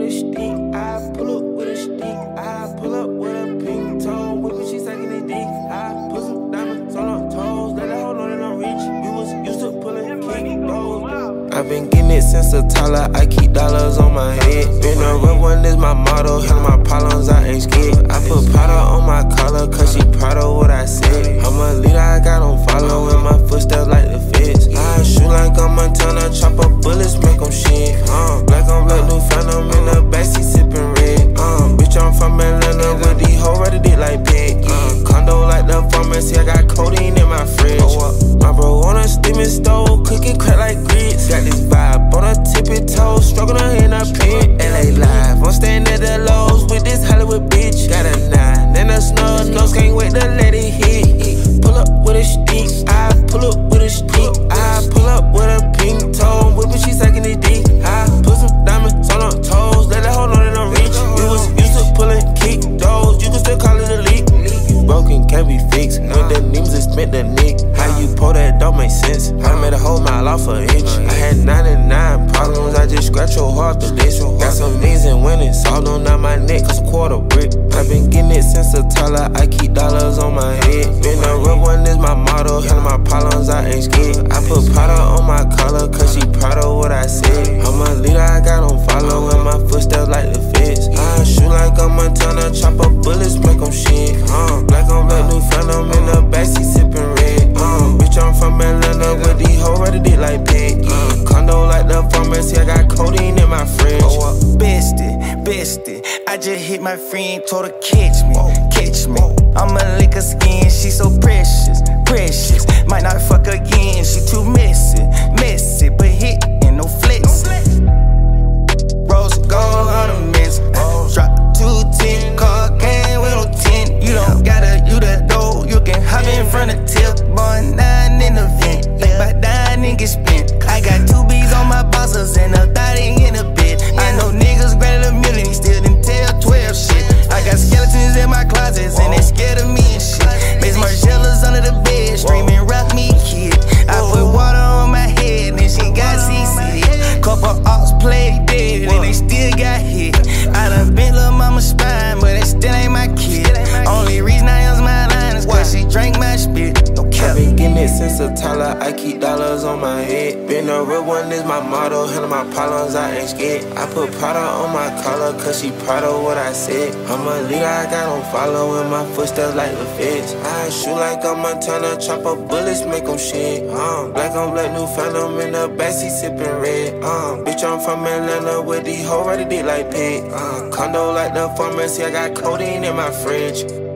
with a stick, I pull up with a stick, I pull up with a pink toe. Whippin', she sucking the dick. I put some diamonds on her toes. Let her hold on and I'm rich. We was used to pulling kilos. I've been getting it since a toddler. I keep dollars on my head. Been a real one is my motto. Handle my problems, I ain't scared. I put powder on my collar, cause she proud of what I said. I'm a leader, I got on following my footsteps like the feds. I shoot like I'm Montana, chop up bullets, make them shit. Black on black, new phantom in the backseat sipping red. Bitch, I'm from Atlanta with these hoes ready dick like Peggy. Condo like the pharmacy, I got codeine in my fridge. My bro on a steaming stove, cooking crack like grits. Got this vibe on a tippy toe, stroking her in a pit. LA live, I'm staying at the Lowe's with this Hollywood bitch. Got a 9 and a snub nose, can't wait to let it hit. Pull up with a stick, I pull up with a stick. I pull up with a pink toe, whippin', she sucking the dick. I put some diamonds on her toes, let her hold on and I'm rich. We was used to pulling kick doors, you can still call it a leak. Broken can't be fixed, when the names is spent the nick. How you pull that don't make sense, I made a whole mile off an inch. I had 99 problems, I just scratch your heart the list. Got some knees and winnings, all on down my neck, cause quarter brick. I've been getting it since a toddler, I keep dollars on my head. Been a real one is my motto, handle my problems, I ain't scared. I put powder on my collar, cause she proud of what I said. I'm a leader, I got on following my footsteps like the feds. I shoot like I'm Montana, chop up bullets, make them shit. Black on black, new phantom in the backseat sipping red. Bitch, I'm from Atlanta with these hoes ready dick like Peggy. Condo like the pharmacy, I got codeine in my fridge. Bestie, I just hit my friend, told her catch me. I'ma lick her skin, she so precious. Might not fuck again, she too messy, but hit and no flex. Rose gold ornaments, drop 210, car came with no 10. You don't gotta, you the dough, you can hop in front of tip. Born 9 in the vent, think about dying and get spent. I got 2 B's on my bosses and a 30 in a bed. I know niggas granted a million, still didn't tell 12 shit. I got skeletons in my closets and they scared of me and shit. Bass Margielas under the bed, screaming rock me kid. I put water on my head and she got CC. Couple ops played dead and they still got hit. I done bent lil' mama's spine, but it still ain't my kid. Only reason I use my line is cause she drank my spit. I've been getting it since a toddler, I keep dollars on my head. Been a real one is my motto, handle my problems, I ain't scared. I put powder on my collar, cause she proud of what I said. I'm a leader, I got on following my footsteps like the feds. I shoot like I'm Montana, chop up bullets, make them shit. Black on black, new phantom in the backseat sipping red. Bitch, I'm from Atlanta with these hoes ready dick like Peg. Condo like the pharmacy, I got codeine in my fridge.